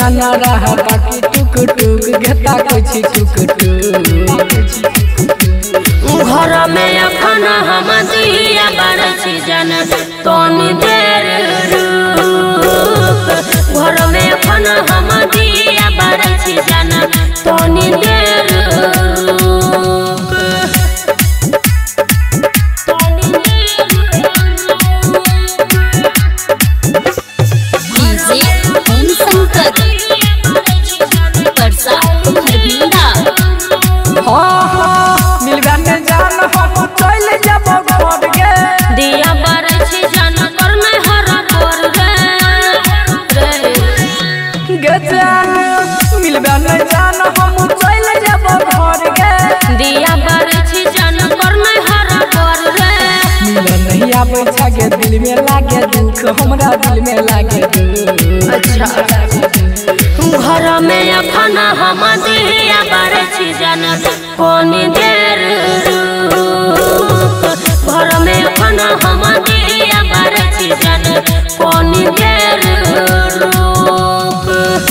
जाना रहा बाकी टुक टुक घेता कुछ टुक टुक घर में अखन हम दिया बरसी जाना तनी देर रुक घर में अखन हम दिया बरसी जाना तनी देर रुक मिलबा में जान हम चल जब घर गे दिया बरसी जान कर में हरा कर गे जान मिलबा में जान हम चल जब घर गे दिया बरसी जान कर में हरा कर मिलन नहीं आवे छागे दिल में लागे दुख हमरा दिल में लागे दुख अच्छा घर में अखन हम दिया बरसी जान कोनी देर रुक घर में अखन हम दिया बरसी जान कोनी देर रुक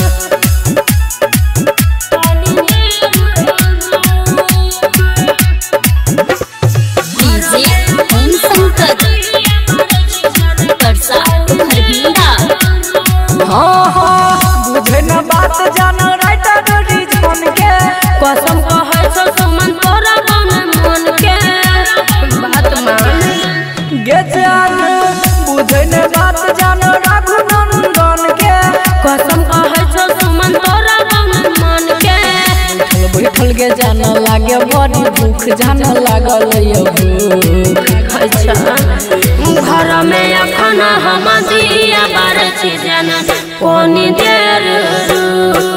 बुझे न बात जान राइटर डोरी छोन के कसम कहै छौ सुमन तोरा मन के बात मान गे जान बुझे न बात जान राघु नंदन के कसम कहै छौ सुमन तोरा मन के बैठल गे जान लागे बड़ी भूख जान लागल भूख अच्छा घर में अखन हम दिया बरसी जाना कोनी देर रुक